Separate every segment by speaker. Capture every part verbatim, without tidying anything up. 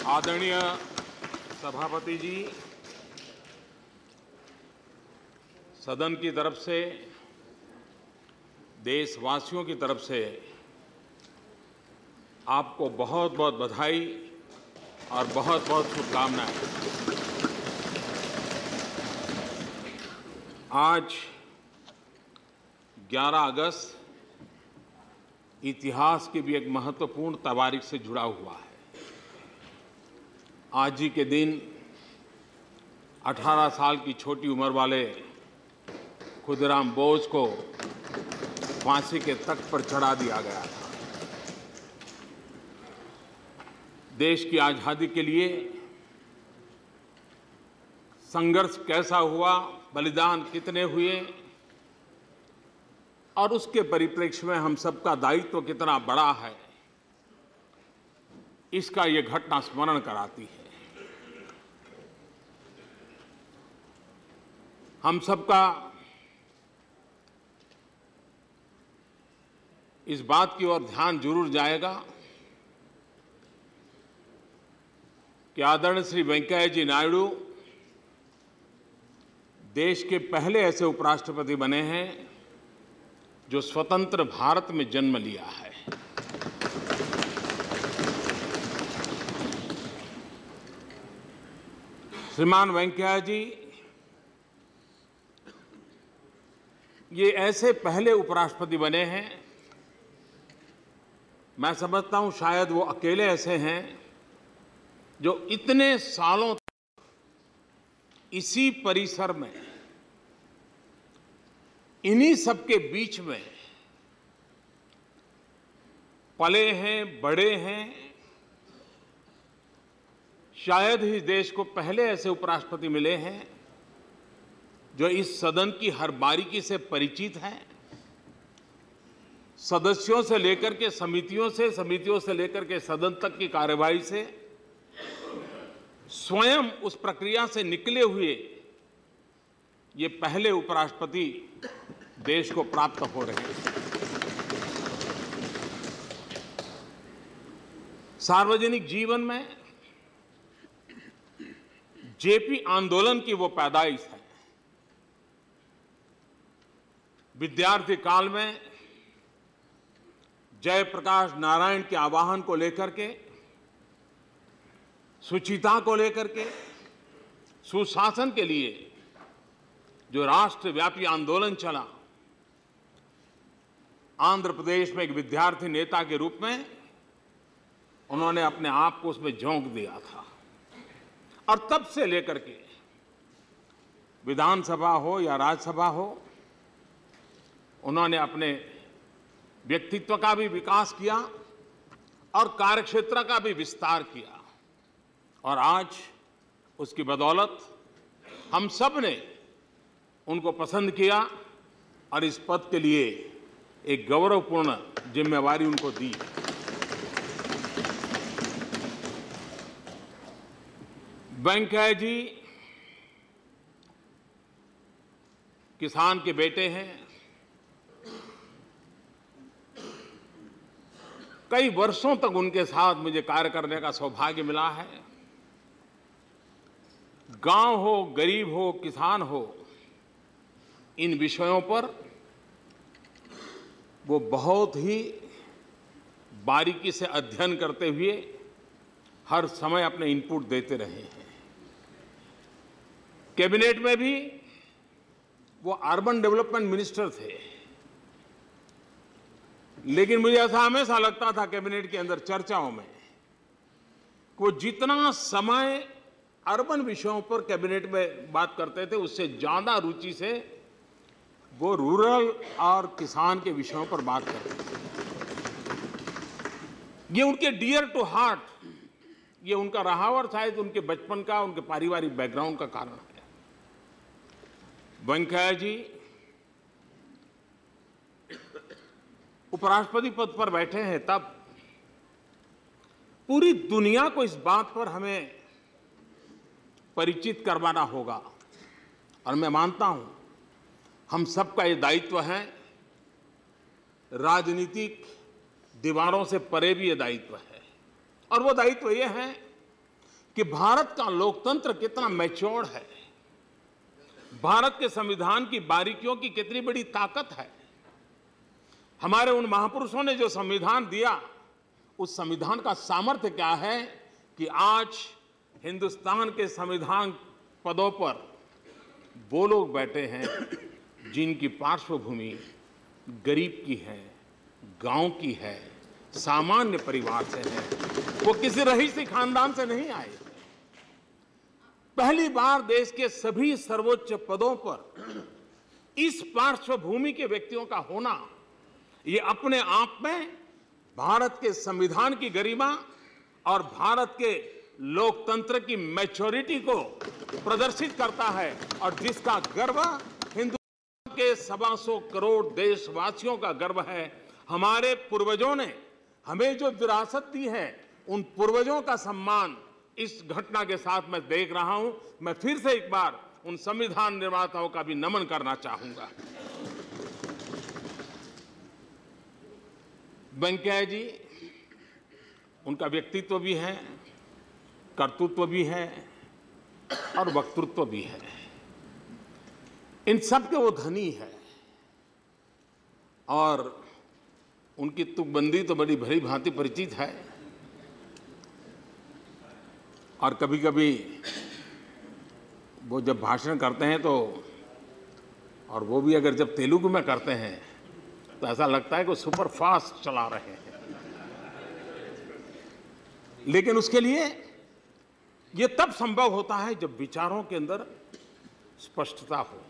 Speaker 1: आदरणीय सभापति जी, सदन की तरफ से, देशवासियों की तरफ से आपको बहुत बहुत बधाई और बहुत बहुत शुभकामनाएं। आज ग्यारह अगस्त इतिहास की भी एक महत्वपूर्ण तारीख से जुड़ा हुआ है। आज ही के दिन अठारह साल की छोटी उम्र वाले खुदीराम बोस को फांसी के तख्त पर चढ़ा दिया गया था। देश की आज़ादी के लिए संघर्ष कैसा हुआ, बलिदान कितने हुए और उसके परिप्रेक्ष्य में हम सबका दायित्व कितना बड़ा है, इसका ये घटना स्मरण कराती है। हम सबका इस बात की ओर ध्यान जरूर जाएगा कि आदरणीय श्री वेंकैया जी नायडू देश के पहले ऐसे उपराष्ट्रपति बने हैं जो स्वतंत्र भारत में जन्म लिया है। श्रीमान वेंकैया जी ये ऐसे पहले उपराष्ट्रपति बने हैं, मैं समझता हूं शायद वो अकेले ऐसे हैं जो इतने सालों तक इसी परिसर में, इन्हीं सबके बीच में पले हैं, बड़े हैं। शायद ही देश को पहले ऐसे उपराष्ट्रपति मिले हैं जो इस सदन की हर बारीकी से परिचित हैं, सदस्यों से लेकर के समितियों से, समितियों से लेकर के सदन तक की कार्यवाही से, स्वयं उस प्रक्रिया से निकले हुए ये पहले उपराष्ट्रपति देश को प्राप्त हो रहे हैं। सार्वजनिक जीवन में जेपी आंदोलन की वो पैदाइश है। विद्यार्थी काल में जयप्रकाश नारायण के आह्वान को लेकर के, शुचिता को लेकर के, सुशासन के लिए जो राष्ट्रव्यापी आंदोलन चला, आंध्र प्रदेश में एक विद्यार्थी नेता के रूप में उन्होंने अपने आप को उसमें झोंक दिया था। और तब से लेकर के विधानसभा हो या राज्यसभा हो, उन्होंने अपने व्यक्तित्व का भी विकास किया और कार्यक्षेत्र का भी विस्तार किया। और आज उसकी बदौलत हम सब ने उनको पसंद किया और इस पद के लिए एक गौरवपूर्ण जिम्मेवारी उनको दी। वेंकैया जी किसान के बेटे हैं। कई वर्षों तक उनके साथ मुझे कार्य करने का सौभाग्य मिला है। गांव हो, गरीब हो, किसान हो, इन विषयों पर वो बहुत ही बारीकी से अध्ययन करते हुए हर समय अपने इनपुट देते रहे हैं। कैबिनेट में भी वो अर्बन डेवलपमेंट मिनिस्टर थे, लेकिन मुझे ऐसा हमेशा लगता था कैबिनेट के अंदर चर्चाओं में वो जितना समय अर्बन विषयों पर कैबिनेट में बात करते थे, उससे ज्यादा रुचि से वो रूरल और किसान के विषयों पर बात करते थे। ये उनके डियर टू हार्ट, ये उनका रहा और शायद उनके बचपन का, उनके पारिवारिक बैकग्राउंड का कारण है। वेंकैया जी उपराष्ट्रपति पद पर बैठे हैं, तब पूरी दुनिया को इस बात पर हमें परिचित करवाना होगा। और मैं मानता हूं हम सबका ये दायित्व है, राजनीतिक दीवारों से परे भी ये दायित्व है। और वो दायित्व ये है कि भारत का लोकतंत्र कितना मैच्योर्ड है, भारत के संविधान की बारीकियों की कितनी बड़ी ताकत है। हमारे उन महापुरुषों ने जो संविधान दिया, उस संविधान का सामर्थ्य क्या है कि आज हिंदुस्तान के संविधान पदों पर वो लोग बैठे हैं जिनकी पार्श्वभूमि गरीब की है, गांव की है, सामान्य परिवार से है। वो किसी रईसी खानदान से नहीं आए। पहली बार देश के सभी सर्वोच्च पदों पर इस पार्श्वभूमि के व्यक्तियों का होना, ये अपने आप में भारत के संविधान की गरिमा और भारत के लोकतंत्र की मैच्योरिटी को प्रदर्शित करता है, और जिसका गर्व हिंदुस्तान के सवा सौ करोड़ देशवासियों का गर्व है। हमारे पूर्वजों ने हमें जो विरासत दी है, उन पूर्वजों का सम्मान इस घटना के साथ मैं देख रहा हूं। मैं फिर से एक बार उन संविधान निर्माताओं का भी नमन करना चाहूंगा। वेंकैया जी, उनका व्यक्तित्व भी है, कर्तृत्व भी है और वक्तृत्व भी है। इन सब के वो धनी है, और उनकी तुकबंदी तो बड़ी भली भांति परिचित है। और कभी कभी वो जब भाषण करते हैं तो, और वो भी अगर जब तेलुगु में करते हैं, तो ऐसा लगता है कि वो सुपर फास्ट चला रहे हैं। लेकिन उसके लिए ये तब संभव होता है जब विचारों के अंदर स्पष्टता हो,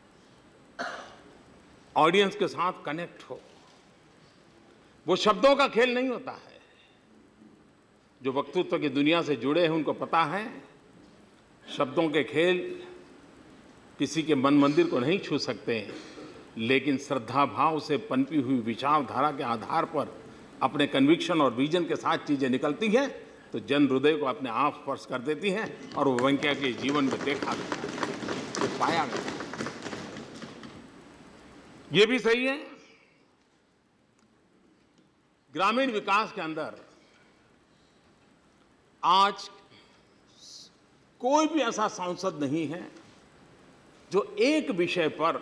Speaker 1: ऑडियंस के साथ कनेक्ट हो। वो शब्दों का खेल नहीं होता है। जो वक्तृत्व की दुनिया से जुड़े हैं उनको पता है, शब्दों के खेल किसी के मन मंदिर को नहीं छू सकते, लेकिन श्रद्धा भाव से पनपी हुई विचारधारा के आधार पर अपने कन्विक्शन और विजन के साथ चीजें निकलती हैं, तो जन हृदय को अपने आप स्पर्श कर देती हैं। और वो वेंकैया के जीवन में देखा गया, तो पाया गया। ये भी सही है, ग्रामीण विकास के अंदर आज कोई भी ऐसा सांसद नहीं है जो एक विषय पर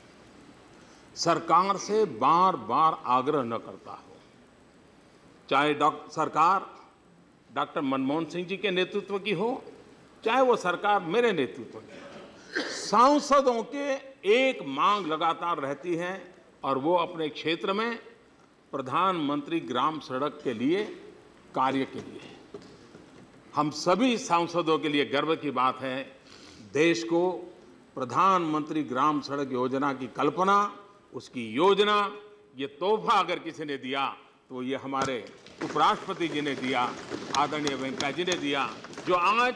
Speaker 1: सरकार से बार बार आग्रह न करता हो। चाहे डॉक्टर सरकार डॉक्टर मनमोहन सिंह जी के नेतृत्व की हो, चाहे वो सरकार मेरे नेतृत्व की, सांसदों के एक मांग लगातार रहती है, और वो अपने क्षेत्र में प्रधानमंत्री ग्राम सड़क के लिए कार्य के लिए। हम सभी सांसदों के लिए गर्व की बात है, देश को प्रधानमंत्री ग्राम सड़क योजना की कल्पना, उसकी योजना, ये तोहफा अगर किसी ने दिया तो ये हमारे उपराष्ट्रपति जी ने दिया, आदरणीय वेंकैया जी ने दिया। जो आज,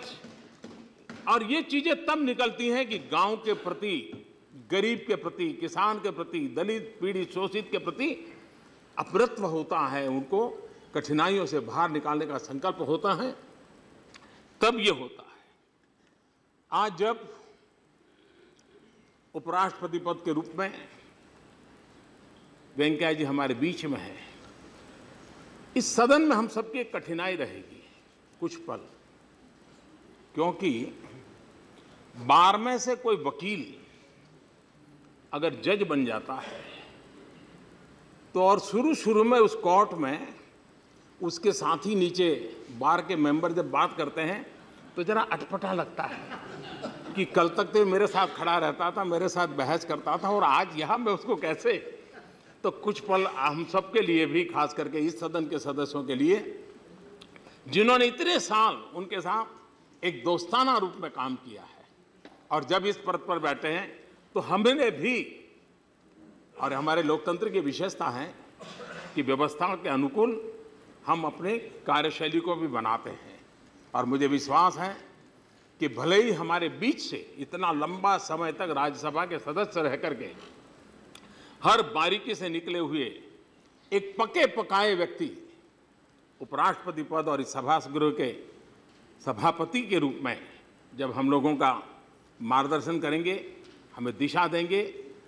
Speaker 1: और ये चीजें तब निकलती हैं कि गांव के प्रति, गरीब के प्रति, किसान के प्रति, दलित पीड़ित शोषित के प्रति अपरत्व होता है, उनको कठिनाइयों से बाहर निकालने का संकल्प होता है, तब ये होता है। आज जब उपराष्ट्रपति पद के रूप में वेंकैया जी हमारे बीच में है, इस सदन में हम सबकी एक कठिनाई रहेगी कुछ पल, क्योंकि बार में से कोई वकील अगर जज बन जाता है तो, और शुरू शुरू में उस कोर्ट में उसके साथी नीचे बार के मेंबर जब बात करते हैं तो जरा अटपटा लगता है कि कल तक तो मेरे साथ खड़ा रहता था, मेरे साथ बहस करता था, और आज यहां मैं उसको कैसे। तो कुछ पल हम सबके लिए भी, खास करके इस सदन के सदस्यों के लिए, जिन्होंने इतने साल उनके साथ एक दोस्ताना रूप में काम किया है, और जब इस पद पर बैठे हैं तो हमने भी, और हमारे लोकतंत्र की विशेषता है कि व्यवस्था के अनुकूल हम अपने कार्यशैली को भी बनाते हैं। और मुझे विश्वास है कि भले ही हमारे बीच से इतना लंबा समय तक राज्यसभा के सदस्य रह करके हर बारीकी से निकले हुए एक पके पकाए व्यक्ति उपराष्ट्रपति पद और इस सभागृह के सभापति के रूप में जब हम लोगों का मार्गदर्शन करेंगे, हमें दिशा देंगे,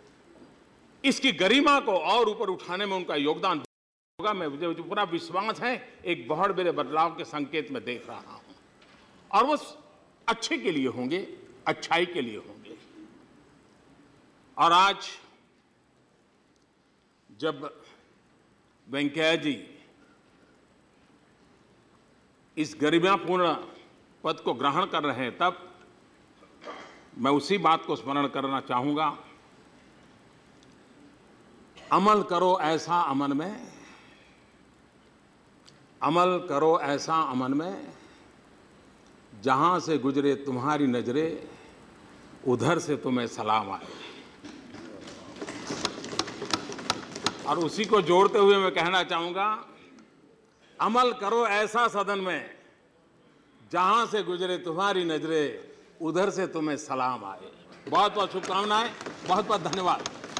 Speaker 1: इसकी गरिमा को और ऊपर उठाने में उनका योगदान होगा। मैं मुझे पूरा विश्वास है, एक बहुत बड़े बदलाव के संकेत में देख रहा हूं। और वो अच्छे के लिए होंगे, अच्छाई के लिए होंगे। और आज जब वेंकैया जी इस गरिमापूर्ण पद को ग्रहण कर रहे हैं, तब मैं उसी बात को स्मरण करना चाहूंगा, अमल करो ऐसा अमन में, अमल करो ऐसा अमन में, जहां से गुजरे तुम्हारी नजरें उधर से तुम्हें सलाम आए। और उसी को जोड़ते हुए मैं कहना चाहूंगा, अमल करो ऐसा सदन में, जहां से गुजरे तुम्हारी नजरें उधर से तुम्हें सलाम आए। बहुत बहुत शुभकामनाएं, बहुत बहुत धन्यवाद।